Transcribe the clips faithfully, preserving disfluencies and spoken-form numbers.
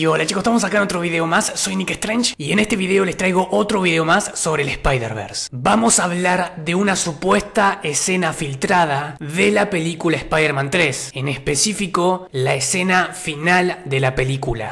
Y hola chicos, estamos acá en otro video más, soy Nick Strange y en este video les traigo otro video más sobre el Spider-Verse. Vamos a hablar de una supuesta escena filtrada de la película Spider-Man tres, en específico la escena final de la película.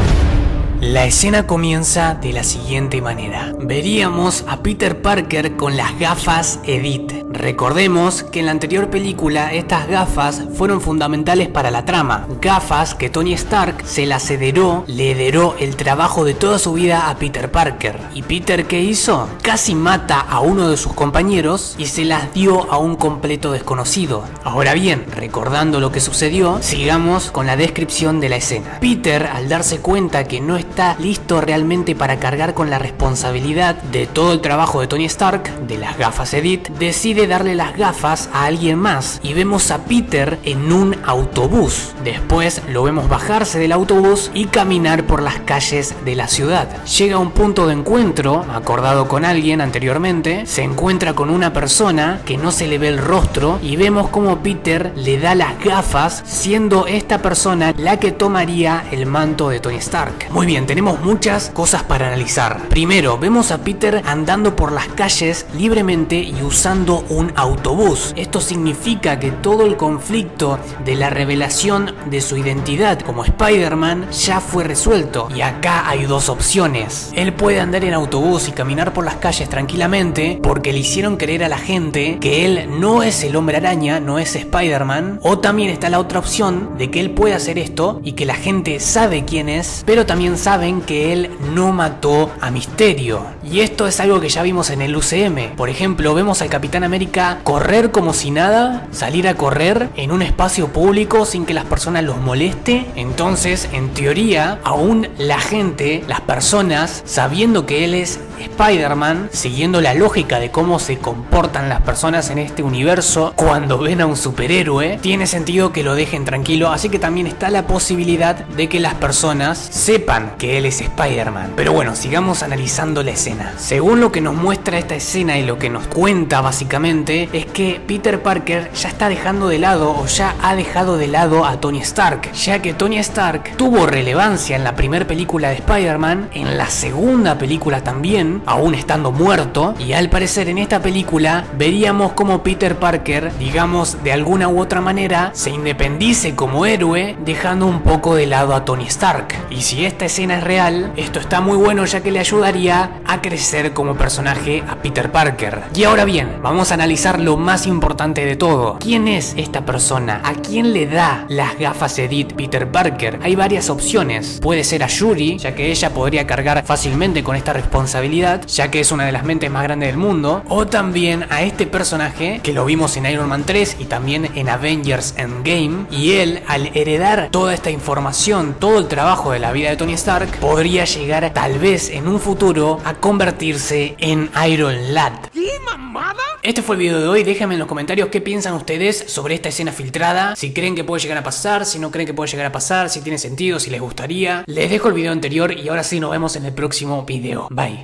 La escena comienza de la siguiente manera. Veríamos a Peter Parker con las gafas Edith. Recordemos que en la anterior película estas gafas fueron fundamentales para la trama. Gafas que Tony Stark se las heredó, le heredó el trabajo de toda su vida a Peter Parker. ¿Y Peter qué hizo? Casi mata a uno de sus compañeros y se las dio a un completo desconocido. Ahora bien, recordando lo que sucedió, sigamos con la descripción de la escena. Peter, al darse cuenta que no está está listo realmente para cargar con la responsabilidad de todo el trabajo de Tony Stark, de las gafas Edith, decide darle las gafas a alguien más y vemos a Peter en un autobús. Después lo vemos bajarse del autobús y caminar por las calles de la ciudad. Llega a un punto de encuentro, acordado con alguien anteriormente, se encuentra con una persona que no se le ve el rostro y vemos como Peter le da las gafas, siendo esta persona la que tomaría el manto de Tony Stark. Muy bien, tenemos muchas cosas para analizar. Primero, vemos a Peter andando por las calles libremente y usando un autobús. Esto significa que todo el conflicto de la revelación de su identidad como Spider-Man ya fue resuelto. Y acá hay dos opciones. Él puede andar en autobús y caminar por las calles tranquilamente porque le hicieron creer a la gente que él no es el Hombre Araña, no es Spider-Man. O también está la otra opción de que él puede hacer esto y que la gente sabe quién es, pero también sabe saben que él no mató a Misterio. Y esto es algo que ya vimos en el U C M. Por ejemplo, vemos al Capitán América correr como si nada, salir a correr en un espacio público sin que las personas los moleste. Entonces, en teoría, aún la gente, las personas, sabiendo que él es Spider-Man, siguiendo la lógica de cómo se comportan las personas en este universo cuando ven a un superhéroe, tiene sentido que lo dejen tranquilo, así que también está la posibilidad de que las personas sepan que él es Spider-Man. Pero bueno, sigamos analizando la escena. Según lo que nos muestra esta escena y lo que nos cuenta básicamente, es que Peter Parker ya está dejando de lado o ya ha dejado de lado a Tony Stark, ya que Tony Stark tuvo relevancia en la primera película de Spider-Man, en la segunda película también, aún estando muerto, y al parecer en esta película veríamos como Peter Parker, digamos de alguna u otra manera, se independice como héroe, dejando un poco de lado a Tony Stark. Y si esta escena es real, esto está muy bueno, ya que le ayudaría a crecer como personaje a Peter Parker. Y ahora bien, vamos a analizar lo más importante de todo. ¿Quién es esta persona? ¿A quién le da las gafas Edith Peter Parker? Hay varias opciones. Puede ser a Shuri, ya que ella podría cargar fácilmente con esta responsabilidad, ya que es una de las mentes más grandes del mundo. O también a este personaje que lo vimos en Iron Man tres y también en Avengers Endgame. Y él, al heredar toda esta información, todo el trabajo de la vida de Tony Stark, podría llegar tal vez en un futuro a convertirse en Iron Lad. ¿Qué mamada? Este fue el video de hoy. Déjenme en los comentarios qué piensan ustedes sobre esta escena filtrada, si creen que puede llegar a pasar, si no creen que puede llegar a pasar, si tiene sentido, si les gustaría. Les dejo el video anterior y ahora sí nos vemos en el próximo video. Bye.